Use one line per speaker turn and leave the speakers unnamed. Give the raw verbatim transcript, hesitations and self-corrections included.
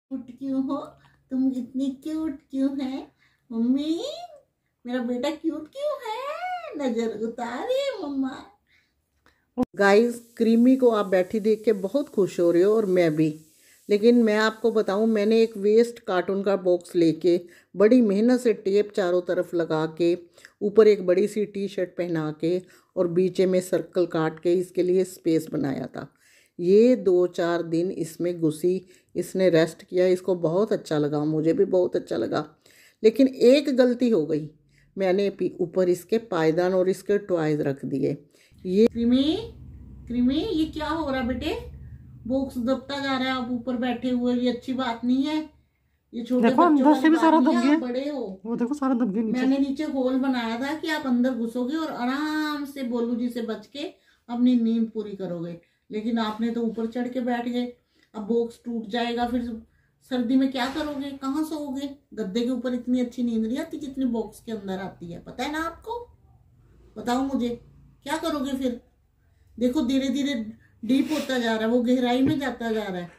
Cute क्यों हो तुम? इतनी क्यूट क्यों है मम्मी? मेरा बेटा क्यूट क्यों है? नजर उतारे मम्मा। गाइस, क्रीमी को आप बैठी देख के बहुत खुश हो रहे हो और मैं भी। लेकिन मैं आपको बताऊं, मैंने एक वेस्ट कार्टून का बॉक्स लेके बड़ी मेहनत से टेप चारों तरफ लगा के ऊपर एक बड़ी सी टी शर्ट पहना के और बीच में सर्कल काट के इसके लिए स्पेस बनाया था। ये दो चार दिन इसमें घुसी, इसने रेस्ट किया, इसको बहुत अच्छा लगा, मुझे भी बहुत अच्छा लगा। लेकिन एक गलती हो गई, मैंने ऊपर इसके पायदान और इसके टॉयज रख दिए। ये क्रीमी क्रीमी ये क्या हो रहा बेटे? बॉक्स दबता जा रहा है, आप ऊपर बैठे हुए, ये अच्छी बात नहीं है। ये छोटे बच्चों से भी सारा दब गया, बड़े हो वो देखो सारा दब गया नीचे। मैंने नीचे होल बनाया था कि आप अंदर घुसोगे और आराम से बोलू जी से बच के अपनी नींद पूरी करोगे, लेकिन आपने तो ऊपर चढ़ के बैठ गए। अब बॉक्स टूट जाएगा, फिर सर्दी में क्या करोगे? कहाँ सोओगे? गद्दे के ऊपर इतनी अच्छी नींद नहीं आती जितनी बॉक्स के अंदर आती है, पता है ना आपको? बताओ मुझे, क्या करोगे फिर? देखो धीरे धीरे डीप होता जा रहा है, वो गहराई में जाता जा रहा है।